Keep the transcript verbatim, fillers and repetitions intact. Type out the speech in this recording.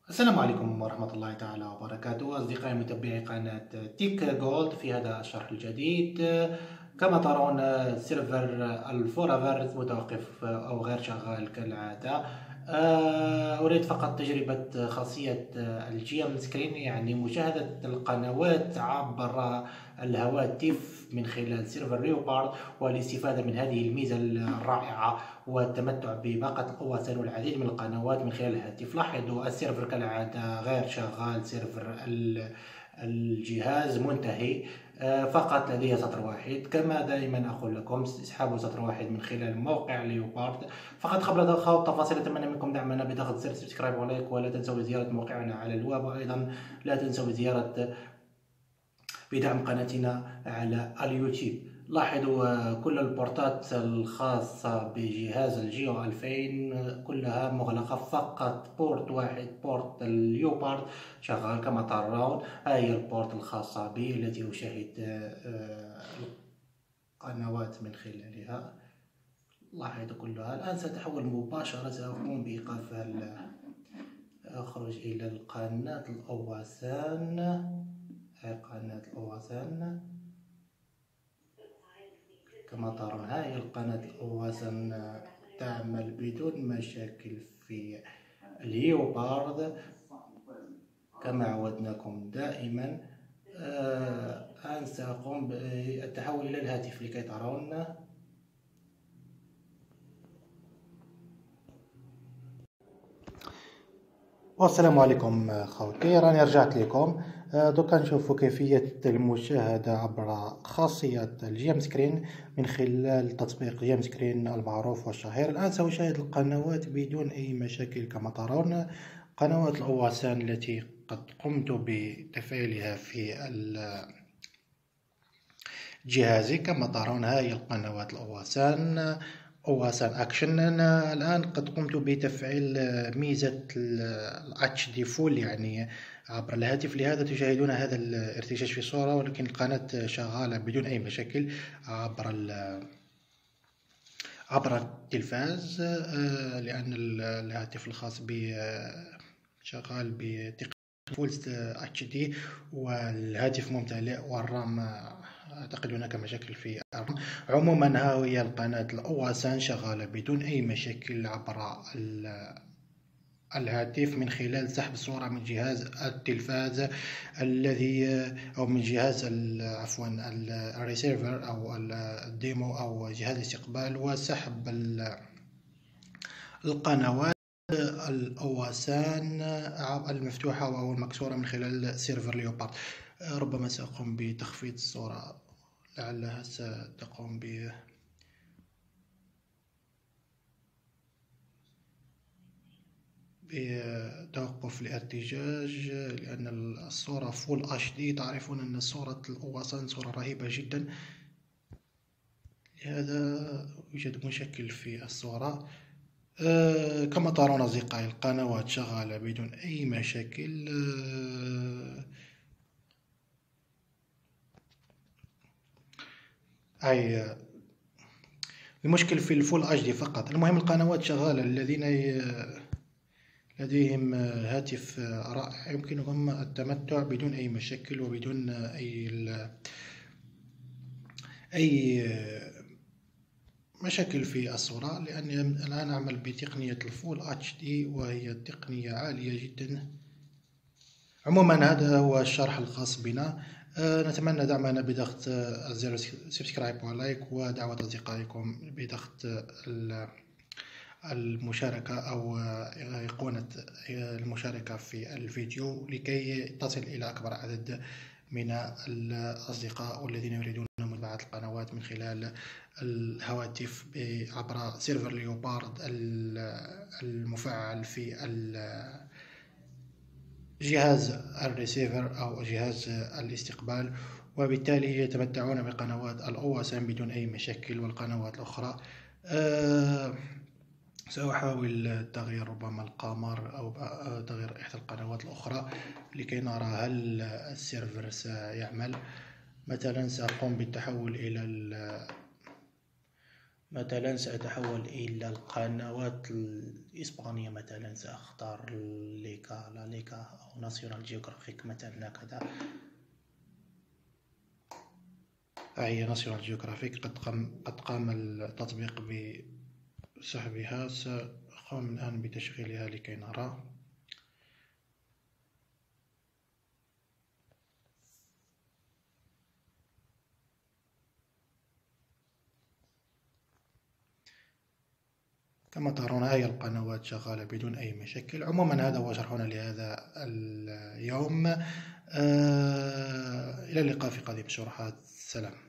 السلام عليكم ورحمة الله تعالى وبركاته أصدقائي متابعي قناة تيك جولد. في هذا الشرح الجديد كما ترون سيرفر الفورافر متوقف أو غير شغال كالعادة. أريد فقط تجربة خاصية الجي ام سكرين، يعني مشاهدة القنوات عبر الهواتف من خلال سيرفر ليوبارد، والاستفادة من هذه الميزة الرائعة والتمتع بباقة الأواسن والعديد من القنوات من خلال الهاتف. لاحظوا السيرفر كالعادة غير شغال، سيرفر الجهاز منتهي، فقط لدي سطر واحد. كما دائما أقول لكم اسحبوا سطر واحد من خلال موقع ليوبارد. فقط قبل خوض التفاصيل أتمنى منكم دعمنا بضغط زر سبسكرايب ولايك، ولا تنسوا زيارة موقعنا على الويب، وأيضا لا تنسوا زيارة بدعم قناتنا على اليوتيوب. لاحظوا كل البورتات الخاصة بجهاز الجيو ألفين كلها مغلقة، فقط بورت واحد بورت اليوبارد شغال كما ترون. هاي البورت الخاصة بي التي أشاهد القنوات من خلالها. لاحظوا كلها. الآن سأتحول مباشرة، سأقوم بإيقاف. أخرج إلى القناة الأواسن، قناة الأواسن كما ترون. هاي القناة الأواسن تعمل بدون مشاكل في اليوبارد كما عودناكم دائما. الآن سأقوم بالتحول إلى الهاتف لكي ترون. والسلام عليكم خوتي، راني رجعت لكم. دوكا نشوفوا كيفية المشاهدة عبر خاصية الجيم سكرين من خلال تطبيق جيم سكرين المعروف والشهير. الآن سأشاهد القنوات بدون أي مشاكل كما ترون. قنوات الأواسن التي قد قمت بتفعيلها في جهازي كما ترون. هاي القنوات الأواسن أواسن أكشن. أنا الآن قد قمت بتفعيل ميزة ال اتش دي فول يعني عبر الهاتف، لهذا تشاهدون هذا الارتشاش في الصورة، ولكن القناة شغالة بدون أي مشاكل عبر عبر التلفاز، لأن الهاتف الخاص بي شغال بتقنية فول اتش دي والهاتف ممتلئ والرام أعتقد هناك مشاكل في الرام. عموما ها هي القناة الأواسن شغالة بدون أي مشاكل عبر الهاتف من خلال سحب صورة من جهاز التلفاز الذي أو من جهاز عفوا الريسيفر أو الديمو أو جهاز الاستقبال، وسحب القنوات الأواسن المفتوحة أو المكسورة من خلال سيرفر ليوبارد. ربما سأقوم بتخفيض الصورة لعلها ستقوم ب بتوقف الارتجاج، لأن الصورة فول اتش دي. تعرفون أن صورة الأواسن صورة رهيبة جدا، لهذا يوجد مشكل في الصورة. أه كما ترون أصدقائي القنوات شغالة بدون أي مشاكل. أه أي المشكل في الفول اتش دي فقط. المهم القنوات شغالة. الذين لديهم هاتف رائع يمكنهم التمتع بدون أي مشاكل وبدون أي أي مشاكل في الصورة، لأني الآن أعمل بتقنية الفول اتش دي وهي تقنية عالية جدا. عموما هذا هو الشرح الخاص بنا. نتمنى دعمنا بضغط زر سبسكرايب ولايك، ودعوة أصدقائكم بضغط المشاركة أو أيقونة المشاركة في الفيديو لكي تصل إلى أكبر عدد من الأصدقاء والذين يريدون متابعة القنوات من خلال الهواتف عبر سيرفر ليوبارد المفعل في جهاز الريسيفر أو جهاز الاستقبال، وبالتالي يتمتعون بقنوات الأواسن بدون أي مشاكل. والقنوات الأخرى أه سأحاول تغيير ربما القمر أو تغيير إحدى القنوات الأخرى لكي نرى هل السيرفر سيعمل. مثلا سأقوم بالتحول إلى مثلا سأتحول إلى القنوات الإسبانية، مثلا سأختار ليكا لا ليكا أو ناسيونال جيوغرافيك مثلا هكذا. هي ناسيونال جيوغرافيك قد قام قد قام التطبيق بسحبها. سأقوم الآن بتشغيلها لكي نرى. كما ترون هاي القنوات شغالة بدون أي مشاكل. عموما هذا هو شرحنا لهذا اليوم. آه إلى اللقاء في قادم شروحات. سلام.